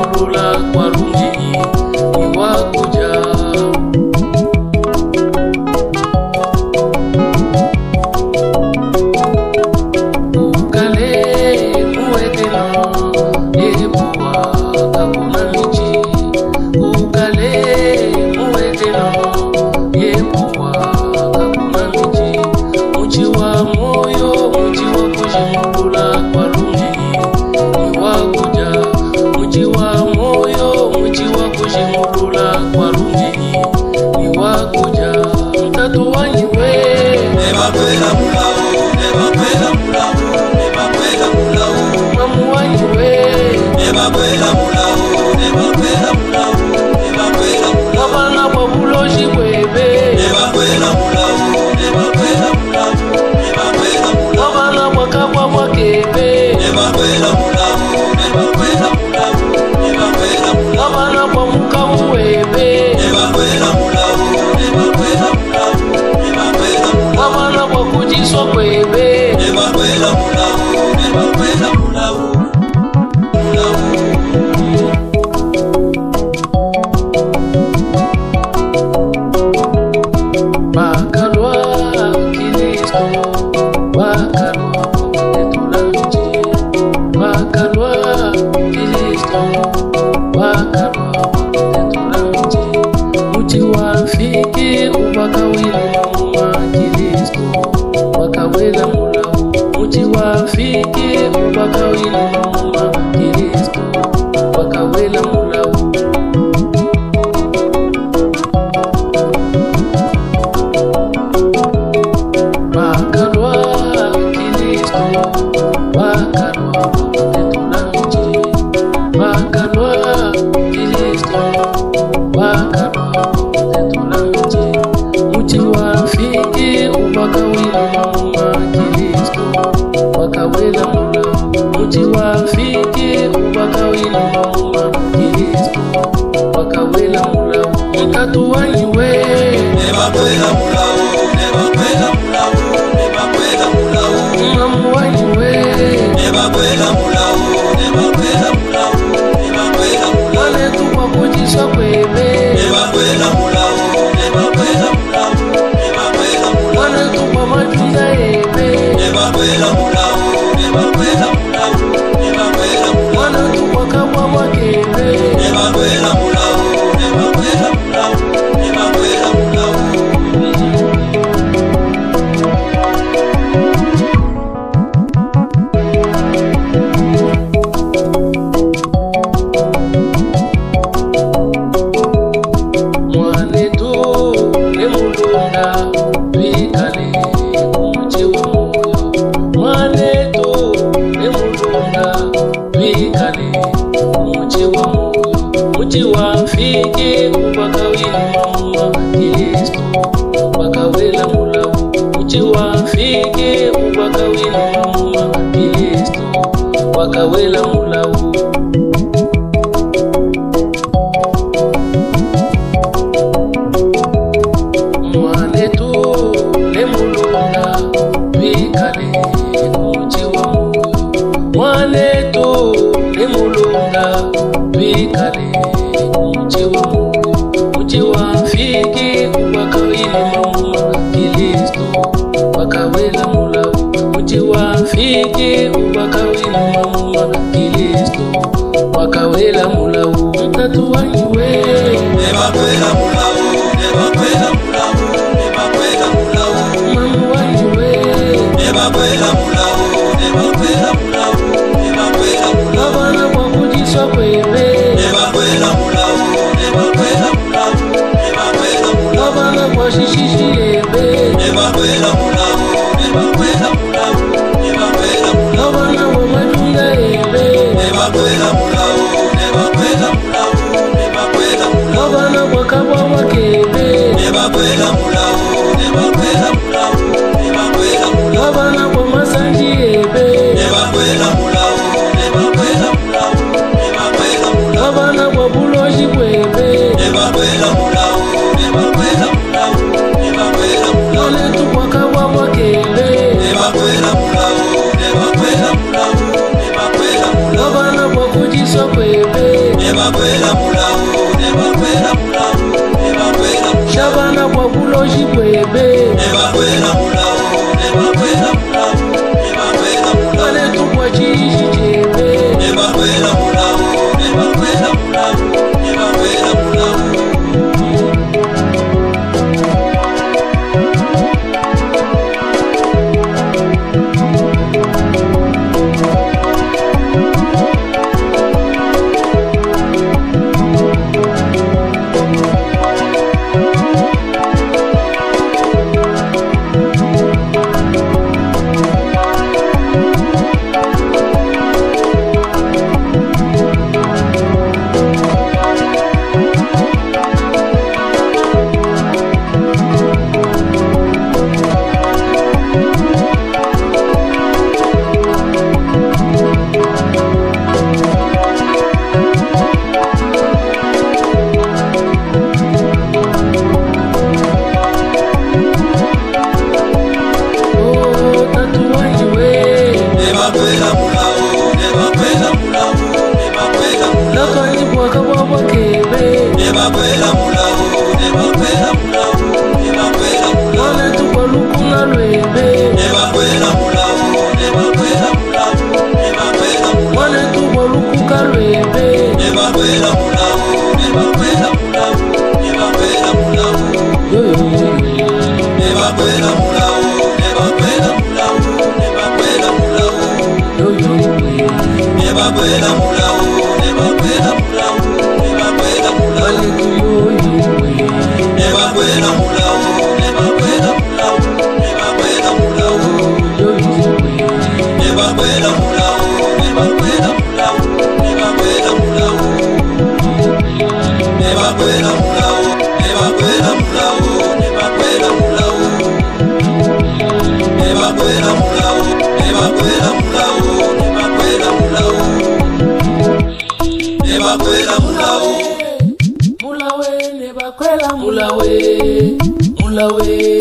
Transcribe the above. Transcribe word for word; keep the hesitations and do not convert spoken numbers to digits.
kushimulula kwa runji iwakuja. Ukale muwetena yebuwa kabuna michi. Ukale muwetena yebuwa kabuna michi. Muchi wa moyo, muchi wa kushimulula kwa runji iwakuja. Muchi wa moyo, muchi wa kushimulula kwa runji iwakuja. Mtatu wanyiwe Eba kwela mulao, eba kwela mulao, eba kwela mulao. mamu wanyiwe Eba kwela mulao, eba kwela mulao, eba kwela mulao. wabana kwa buloshi kwebe. Eba kwela mulao, eba kwela mulao, eba kwela mulao. Wabana kwa kabwa kwa kebe. Eba kwela mulao, eba kwela mulao, eba kwela mulao. Wabana kwa mukamu webe. Eba kwela mulao, eba kwela mulao, eba kwela mulao. Wabana kwa kujiswa kwebe. Eba kwela mulao, eba kwela mulao, mulao. Bakalwa Kristo, bakalwa etulanje. Bakalwa Kristo, bakalwa etulanje. Muti wafiki ubakawila mama Kristo, bakawela mulao. Muti wafiki ubakawila mama Kristo, bakawela mulao. Bakalwa Kristo, bakalwa etulanje. Bakalwa Kristo, bakalwa etulanje. Muti wafiki ubakawila mama Kristo, bakawela mulao. Muti wafiki ubakawila mama Kristo, bakawela mulao. Mkatu wanyiwe Eba kwela mulao, eba kwela mulao, eba kwela mulao. mamu wanyiwe Eba kwela mulao, eba kwela mulao, eba kwela mulao. wale tu kwa kujiswa kwebe. Eba kwela mulao, eba kwela mulao, eba kwela mulao. Wale tu kwa majuza ebe. Eba kwela mulao, eba kwela mulao, eba kwela mulao. Wale tu kwa kabwa kwa kebe. Eba kwela mulao, eba kwela mulao, eba kwela mulao. Mwane tu ne mulunda bikale kumuchi wa moyo. Mwane tu ne mulunda bikale kumuchi wa moyo. Muchi wafiki ubakawila mama Kristo, bakawela mulao. Muchi wafiki ubakawila mama Kristo, bakawela mulao. Mwane tu ne mulunda bikale kumuchi wa moyo. Mwane tu ne mulunda bikale kumuchi wa moyo. Muchi wafiki ubakawila mama Kristo, bakawela mulao. Muchi wafiki ubakawila mama Kristo, bakawela mulao. Mtatu wanyiwe Eba kwela mulao, eba kwela mulao, eba kwela mulao. mamu wanyiwe Eba kwela mulao, eba kwela mulao, eba kwela mulao. wabana kwa kujiswa kwebe. Eba kwela mulao, eba kwela mulao, eba kwela mulao. Wabana kwa shishishi ebe. Eba kwela mulao, eba kwela mulao, eba kwela mulao. Wabana kwa majuza ebe. Eba kwela mulao, eba kwela mulao, eba kwela mulao. Wabana kwa kabwa kwa kebe. Eba kwela mulao, eba kwela mulao, eba kwela mulao. Wabana kwa masanji ebe. Eba kwela bakwela mulau, ne bakwela mulau, ne bakwela mulau. Shabana kwa kuloji kwebe. Ne bakwela mulau, ne bakwela mulau, ne bakwela mulau. Wane tukwa chishi chebe. Ne bakwela mulau, ne bakwela mulau, ne bakwela mulau. Mulawe,